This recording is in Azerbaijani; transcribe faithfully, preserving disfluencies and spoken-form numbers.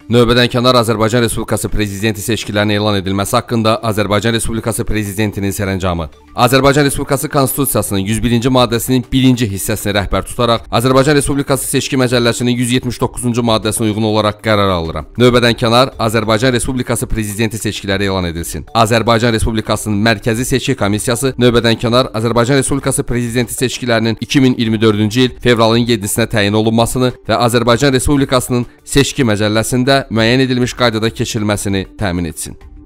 Növbədənkənar Azərbaycan Respublikası Prezidenti seçkilərinin elan edilməsi haqqında Azərbaycan Respublikası Prezidentinin sərəncamı. Azərbaycan Respublikası Konstitusiyasının yüz birinci maddəsinin birinci hissəsini rəhbər tutaraq Azərbaycan Respublikası Seçki Məcəlləsinin yüz yetmiş doqquzuncu maddəsinə uyğun olaraq qərar alıram. Növbədənkənar Azərbaycan Respublikası Prezidenti seçkiləri elan edilsin. Azərbaycan Respublikasının Mərkəzi Seçki Komissiyası növbədənkənar Azərbaycan Respublikası Prezidenti seçkilərinin iki min iyirmi dördüncü il fevralın yeddisinə təyin olunmasını və Azərbaycan Respublikasının Seçki Məcəlləsində müəyyən edilmiş qaydada keçirilməsini təmin etsin.